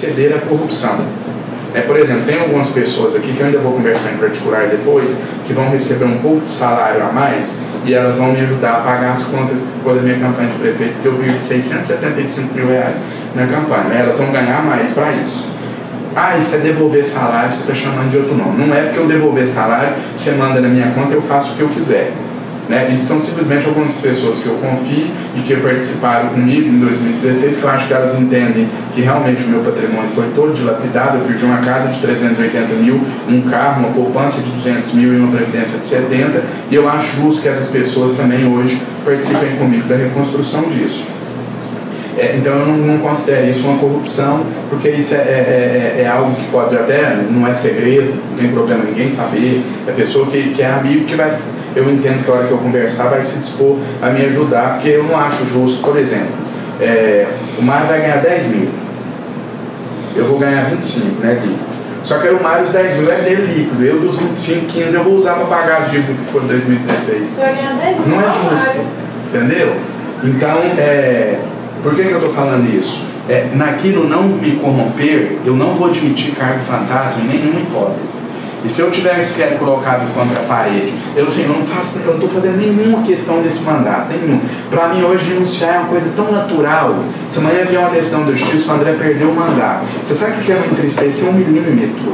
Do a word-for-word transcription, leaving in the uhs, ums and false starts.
ceder à corrupção. É, por exemplo, tem algumas pessoas aqui que eu ainda vou conversar em particular depois, que vão receber um pouco de salário a mais e elas vão me ajudar a pagar as contas que ficou da minha campanha de prefeito, porque eu perdi seiscentos e setenta e cinco mil reais na campanha. Né? Elas vão ganhar mais para isso. Ah, isso é devolver salário, você está chamando de outro nome. Não é porque eu devolver salário, você manda na minha conta, eu faço o que eu quiser. Né? Isso são simplesmente algumas pessoas que eu confio e que participaram comigo em dois mil e dezesseis, que eu acho que elas entendem que realmente o meu patrimônio foi todo dilapidado. Eu perdi uma casa de trezentos e oitenta mil, um carro, uma poupança de duzentos mil e uma previdência de setenta, e eu acho justo que essas pessoas também hoje participem comigo da reconstrução disso. É, então eu não, não considero isso uma corrupção, porque isso é, é, é, é algo que pode até, não é segredo, não tem problema ninguém saber, é pessoa que, que é amigo que vai, eu entendo que a hora que eu conversar vai se dispor a me ajudar, porque eu não acho justo. Por exemplo, é, o Mário vai ganhar dez mil, eu vou ganhar vinte e cinco, né, líquido. Só que aí o Mário os dez mil é dele líquido, eu dos vinte e cinco, quinze eu vou usar para pagar as dívidas que foram em dois mil e dezesseis. Você vai ganhar dez mil? Não é justo, entendeu? Então, é... Por que que eu estou falando isso? É, naquilo não me corromper, eu não vou admitir cargo fantasma em nenhuma hipótese. E se eu tiver sequer colocado contra a parede, eu assim, eu não faço, eu não estou fazendo nenhuma questão desse mandato, nenhum. Para mim hoje renunciar é uma coisa tão natural. Se amanhã vier uma decisão da justiça, o André perdeu o mandato. Você sabe o que é me entristecer? Um milímetro.